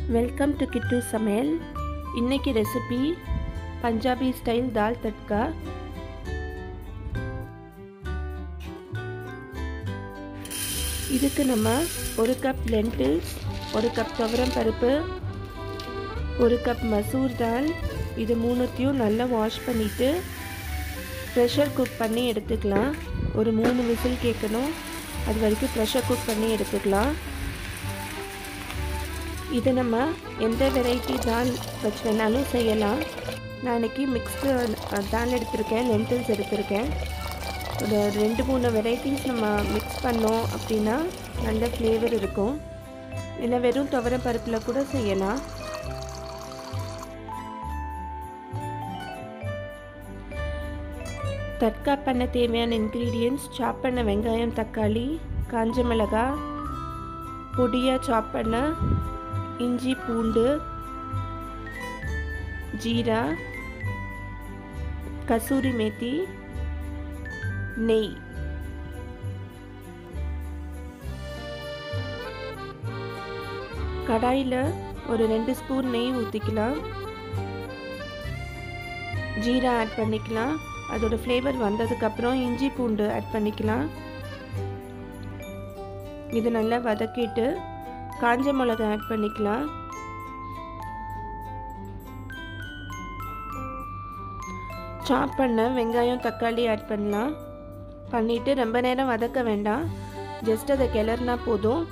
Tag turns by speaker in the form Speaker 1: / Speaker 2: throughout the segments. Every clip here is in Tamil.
Speaker 1: Welcome to Kittu Samayal. இன்னைக்கு ரெசிபி பஞ்சாபி ஸ்டைல் தால் தட்கா. இதுக்கு நம்ம 1 கப் லென்டில்ஸ், 1 கப் துவரம் பருப்பு, 1 கப் மசூர் தால், இது மூணுத்தையும் நல்லா வாஷ் பண்ணிவிட்டு ப்ரெஷர் குக் பண்ணி எடுத்துக்கலாம். ஒரு 3 விசில் கேட்கணும், அது வரைக்கும் ப்ரெஷர் குக் பண்ணி எடுத்துக்கலாம். இது நம்ம எந்த வெரைட்டி தால் வச்சு வேணாலும் செய்யலாம். நான் இன்றைக்கி மிக்ஸ்டு தால் எடுத்திருக்கேன், லென்டில்ஸ் எடுத்திருக்கேன். ஒரு 2-3 வெரைட்டிஸ் நம்ம மிக்ஸ் பண்ணோம் அப்படின்னா நல்ல ஃப்ளேவர் இருக்கும். இல்லை வெறும் துவரம் பருப்பில் கூட செய்யலாம். தட்கா பண்ண தேவையான இன்க்ரீடியன்ட்ஸ்: சாப் பண்ண வெங்காயம், தக்காளி, காஞ்ச மிளகாய், பொடியாக சாப் பண்ண இஞ்சி, பூண்டு, ஜீரா, கசூரி மேத்தி, நெய். கடாயில் ஒரு 2 ஸ்பூன் நெய் ஊற்றிக்கலாம். ஜீரா ஆட் பண்ணிக்கலாம். அதோட ஃப்ளேவர் வந்ததுக்கப்புறம் இஞ்சி பூண்டு ஆட் பண்ணிக்கலாம். இது நல்லா வதக்கிட்டு காஞ்ச மிளகாய் ஆட் பண்ணிக்கலாம். சாப் பண்ண வெங்காயம், தக்காளி ஆட் பண்ணலாம். பண்ணிவிட்டு ரொம்ப நேரம் வதக்க வேண்டாம், ஜஸ்ட் அதை கிளறினா போதும்.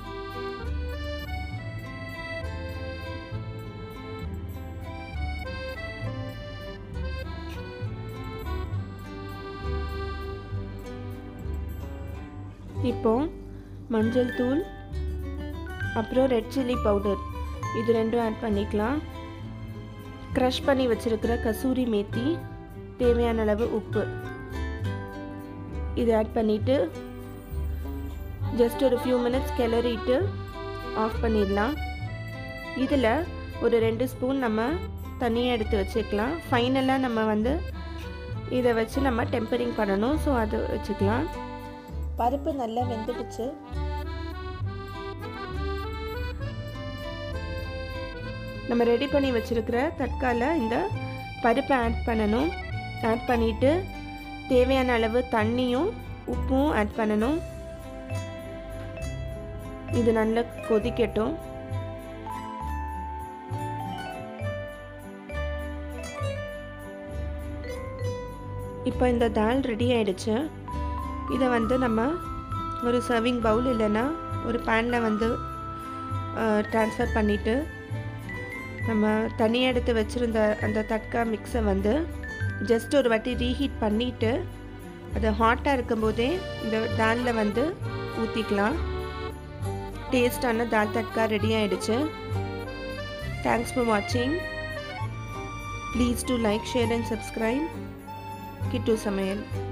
Speaker 1: இப்போ மஞ்சள் தூள், அப்புறம் ரெட் சில்லி பவுடர், இது ரெண்டும் ஆட் பண்ணிக்கலாம். க்ரஷ் பண்ணி வச்சுருக்கிற கசூரி மேத்தி, தேவையான அளவு உப்பு, இது ஆட் பண்ணிவிட்டு ஜஸ்ட் ஒரு ஃபியூ மினிட்ஸ் கிளறிட்டு ஆஃப் பண்ணிடலாம். இதில் ஒரு 2 ஸ்பூன் நம்ம தனியாக எடுத்து வச்சுக்கலாம். ஃபைனலாக நம்ம இதை வச்சு நம்ம டெம்பரிங் பண்ணணும், ஸோ அது வச்சுக்கலாம். பருப்பு நல்லா வெந்துடுச்சு. நம்ம ரெடி பண்ணி வச்சுருக்கிற தட்கால இந்த பருப்பை ஆட் பண்ணணும். ஆட் பண்ணிவிட்டு தேவையான அளவு தண்ணியும் உப்பும் ஆட் பண்ணணும். இது நல்லா கொதிக்கட்டும். இப்போ இந்த தால் ரெடி ஆயிடுச்சு. இதை நம்ம ஒரு சர்விங் பவுல் இல்லைன்னா ஒரு பேனில் ட்ரான்ஸ்ஃபர் பண்ணிவிட்டு நம்ம தனியாக எடுத்து வச்சுருந்த அந்த தட்கா மிக்ஸை ஜஸ்ட் ஒரு வாட்டி ரீஹீட் பண்ணிவிட்டு அது ஹாட்டாக இருக்கும்போதே இந்த தாலில் ஊற்றிக்கலாம். டேஸ்டான தால் தட்கா ரெடி ஆகிடுச்சு. தேங்க்ஸ் ஃபார் வாட்சிங். Please do like, share and subscribe Kittu சமையல்.